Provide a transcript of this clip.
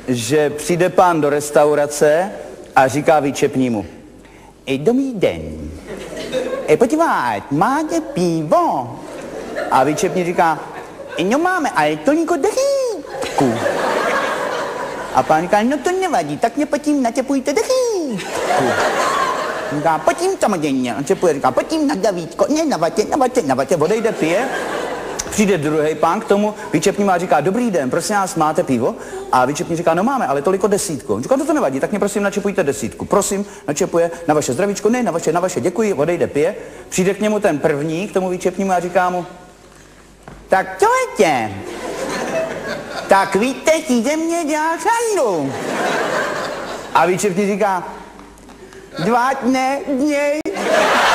že přijde pán do restaurace a říká výčepnímu. Dobrý den. Podívej, máte pivo? A výčepní říká, no máme, ale to niko dechítku. A pán říká, no to nevadí, tak mě potím natěpujte dechítku. Říká, potím samozřejmě. On čepuje, říká, potím na davítko, ne na vatě, odejde, pije. Přijde druhý pán k tomu, výčepní a říká, dobrý den, prosím vás, máte pivo? A výčepní říká, no máme, ale toliko desítku. On říká, to nevadí, tak mě prosím načepujte desítku. Prosím, načepuje na vaše zdravíčko, ne, na vaše, děkuji, odejde, pije. Přijde k němu ten první, k tomu výčepnímu a říká mu, tak to je tě. Tak víte, tí ze mě dělá šandu. A výčepní říká, 2 dny.